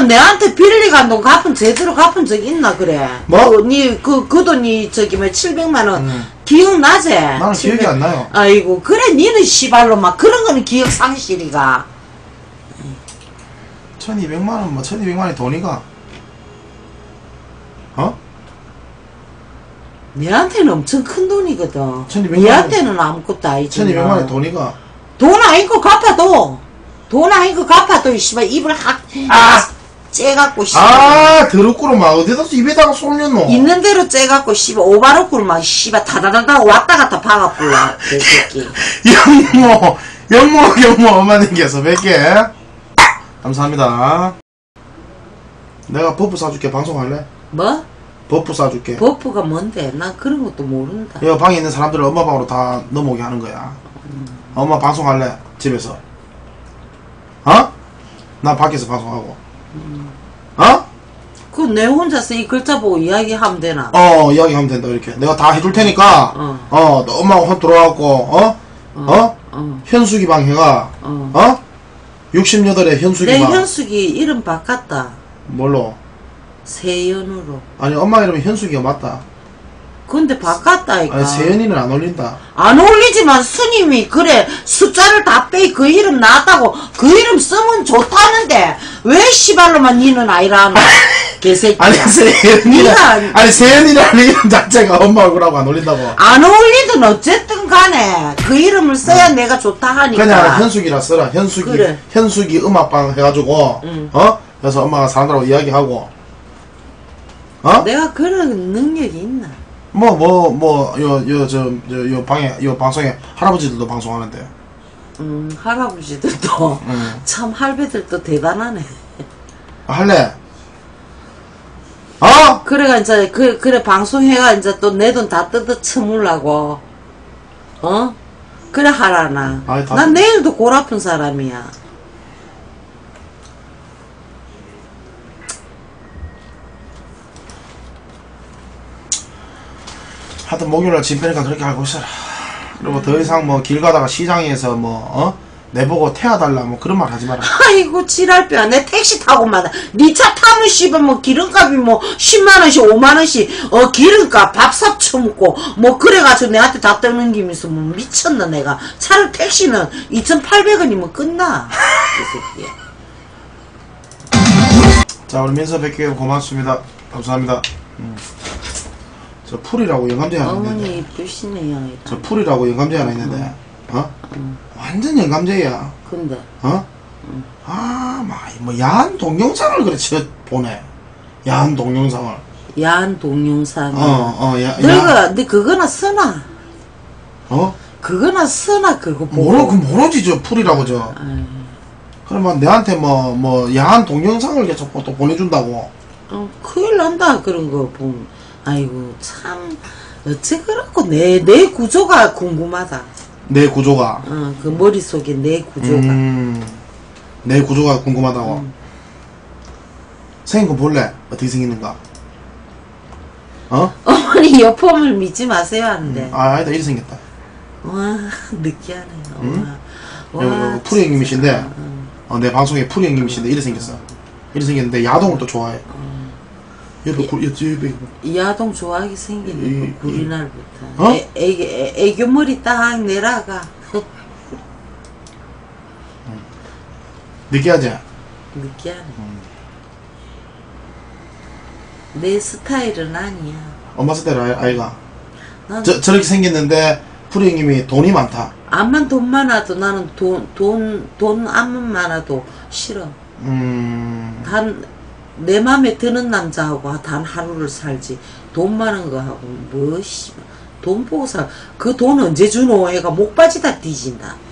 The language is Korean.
내한테 빌리간 돈 갚은 제대로 갚은 적 있나 그래? 뭐? 그 돈이 저기 뭐 700만원 기억나지? 나는 기억이 안 나요. 아이고 그래 니는 시발로 막 그런 거는 기억 상실이가. 1200만원 뭐 1200만원이 돈이가? 어? 니한테는 엄청 큰 돈이거든. 1200만 니한테는 아무것도 아니지. 1200만원이 돈이가? 돈 아니고 갚아도 돈 아니고 갚아도 씨발 입을 확 째갖고 씨발 더럽구로 막 어디다 입에다가 손 넣노? 있는 대로 째갖고 씨발 오바로꾸를 막 씨발 다다다다 왔다 갔다 박아불라 개새끼. 영모 엄마님께서 100개 감사합니다. 내가 버프 사줄게. 방송할래? 뭐? 버프 사줄게. 버프가 뭔데? 난 그런 것도 모른다. 여 방에 있는 사람들을 엄마 방으로 다 넘어오게 하는 거야. 엄마 방송할래? 집에서. 어? 나 밖에서 방송하고. 어? 그 내 혼자서 이 글자 보고 이야기하면 되나? 이야기하면 된다. 이렇게 내가 다 해줄 테니까 너 엄마하고 혼 들어와갖고 현숙이 방 해가 68에 현숙이 내 방. 현숙이 이름 바꿨다. 뭘로? 세연으로. 아니 엄마 이름이 현숙이가 맞다. 근데 바꿨다니까. 아니 세연이는 안 어울린다. 안 어울리지만 스님이 그래 숫자를 다 빼 그 이름 나왔다고 그 이름 쓰면 좋다는데 왜 씨발로만 니는 아니라 개새끼야. 아니 세연이라는 이름 자체가 엄마 얼굴하고 안 어울린다고. 안 어울리든 어쨌든 간에 그 이름을 써야 내가 좋다 하니까 그냥 현숙이라 써라. 현숙이 그래. 현숙이 음악방 해가지고 그래서 엄마가 사람들하고 이야기하고 내가 그런 능력이 있나? 요 방에 요 방송에 할아버지들도 방송하는데. 할아버지들도 참 할배들도 대단하네. 할래? 그래가 이제 그래 방송해가 이제 또 내 돈 다 뜯어 쳐물라고 그래 하라나. 난 내일도 골 아픈 사람이야. 하여튼 목요일날 집 빼니까 그렇게 알고 있어라. 그리고 더 이상 뭐 길 가다가 시장에서 내보고 태워달라 뭐 그런 말 하지 마라. 아이고 지랄뼈야. 내 택시 타고만 니 차 타면 씨발 뭐 기름값이 뭐 10만원씩 5만원씩 기름값 밥삽 처먹고 뭐 그래가지고 내한테 다 떠넘기면서 뭐 미쳤나 내가. 차를 택시는 2,800원이면 끝나. 이 새끼야. 자 우리 민서 100개 고맙습니다. 감사합니다. 저 풀이라고 영감제 하나 있는데. 어머니 이쁘시네요. 저 풀이라고 영감제 하나 있는데 완전 영감제야. 근데 뭐 야한 동영상을 그렇지 보내. 야한 동영상을. 야한 동영상. 근데 그거나 쓰나? 그거나 쓰나 그거 보고. 모르지 저 풀이라고 저. 그러면 내한테 뭐 야한 동영상을 계속 또 보내준다고. 큰일 난다 그런 거 보면. 아이고 참 어째 그렇고 내 구조가 궁금하다. 내 구조가. 그 머릿속에 내 구조가. 내 구조가 궁금하다고. 생긴 거 볼래? 어떻게 생기는가? 어머니 여폼을 믿지 마세요 하는데. 아니다 이렇게 생겼다. 와 느끼하네. 와 풀이 형님이신데 내 방송에 풀이 형님이신데 이렇게 생겼어. 이렇게 생겼는데 야동을 또 좋아해. 야동 좋아하게 생기네. 우리날부터. 애교 머리 딱 내라가. 느끼하지? 느끼하네. 내 스타일은 아니야. 엄마 스타일 아이가? 저렇게 생겼는데 풀이 형님이 돈이 많다. 암만 돈 많아도 나는 돈 암만 많아도 싫어. 내 맘에 드는 남자하고 단 하루를 살지. 돈 많은 거하고 뭐 돈 보고 살. 그 돈 언제 주노? 애가 목바지 다 뒤진다.